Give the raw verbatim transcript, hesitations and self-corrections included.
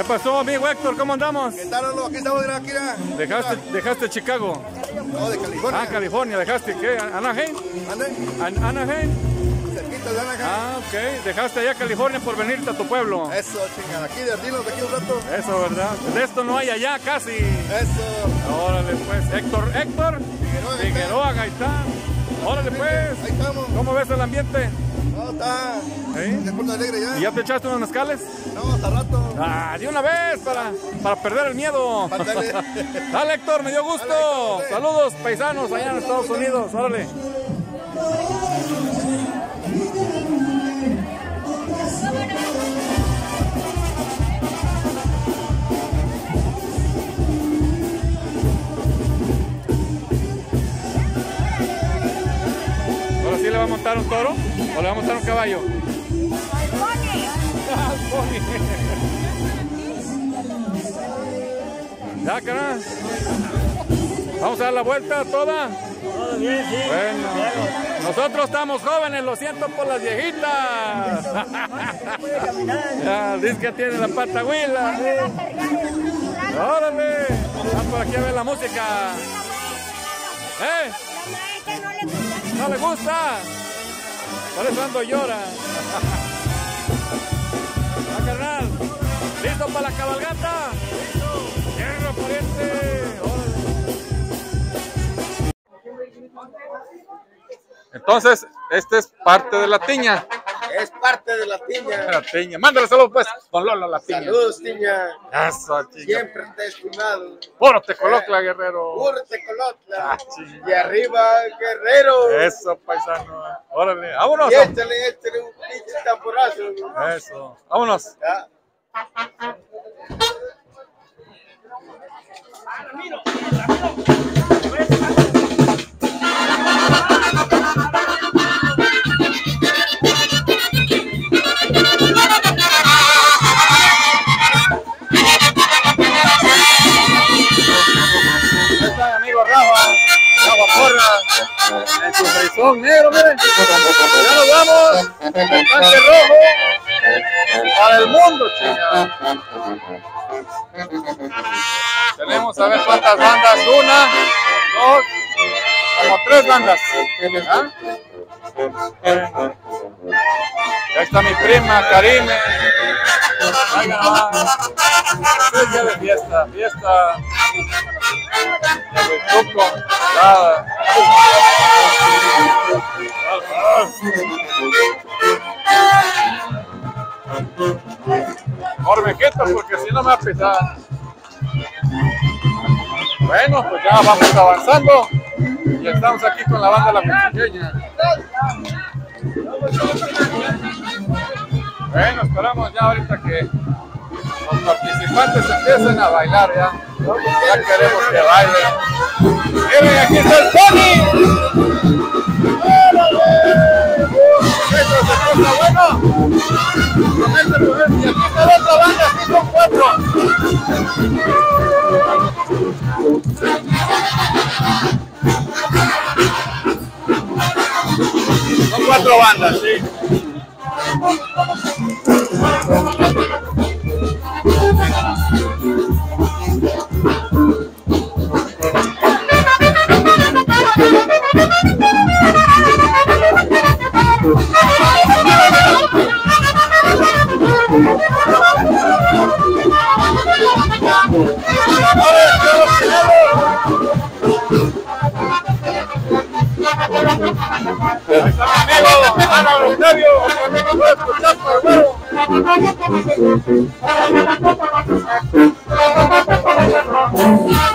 pasó, amigo Héctor? ¿Cómo andamos? ¿Qué tal, Lolo? Aquí estamos, mira, aquí, mira. ¿Dejaste, dejaste Chicago? No, de California. Ah, California. ¿Dejaste qué? ¿Anaheim? ¿Ande? An ¿Anaheim? Cerquita de Anaheim. Ah, ok. Dejaste allá California por venirte a tu pueblo. Eso, chingada. Aquí de Ardinos, de aquí un rato. Eso, ¿verdad? De esto no hay allá casi. Eso. Órale, pues. Héctor, Héctor. Figueroa, Figueroa, Gaitán. Órale, pues. Ahí estamos. ¿Cómo ves el ambiente? No, está. ¿Sí? De Puerto Alegre ya. ¿Y ya te echaste unos mezcales? No, hasta rato. Ah, de una vez para, para perder el miedo. Ándale. Dale, Héctor, me dio gusto. Dale, Héctor, dale. Saludos, paisanos allá en Estados Unidos. Órale. ¿Ahora sí le va a montar un toro o le va a montar un caballo? Ya, carnal. Vamos a dar la vuelta toda. Todo bien, sí. Bueno, nosotros estamos jóvenes, lo siento por las viejitas. Ya, dice que tiene la pata huila. Órale, vamos por aquí a ver la música. ¿Eh? ¿No le gusta? Por eso ando llora. Ah, carnal. ¿Listo para la cabalgata? ¡Hierro, pariente! Entonces, esta es parte de la tiña. Es parte de la tiña. La tiña. Mándale saludos, pues, don Lolo, la tiña. Saludos, tiña. Eso, chica. Siempre te he estimado. Puro Tecolotla, guerrero. Puro Tecolotla. Ah, chica. Y arriba, guerrero. Eso, paisano. Órale, vámonos. Y échale, échale un pinche tamborazo. Eso, vámonos. Ya. Está mi amigo Rafa, Rafa Porra, en su frisón negro, miren. Ya nos vamos, el tanque rojo, para el mundo, chinga. Tenemos a ver cuántas bandas, una, dos, como tres bandas. ¿Ah? Ya está mi prima, Karime. Venga, nomás. Es día de fiesta, fiesta. El truco, nada. Ormejetas, porque si no me va a pisar. Bueno, pues ya vamos avanzando. Y estamos aquí con la banda La Cuchilleña. Bueno, esperamos ya ahorita que los participantes empiecen a bailar ya. Ya queremos que bailen. Miren, aquí está el Tony. Eso se cosa bueno. Y aquí está la otra banda, aquí son cuatro. Son cuatro bandas, sí. Thank you.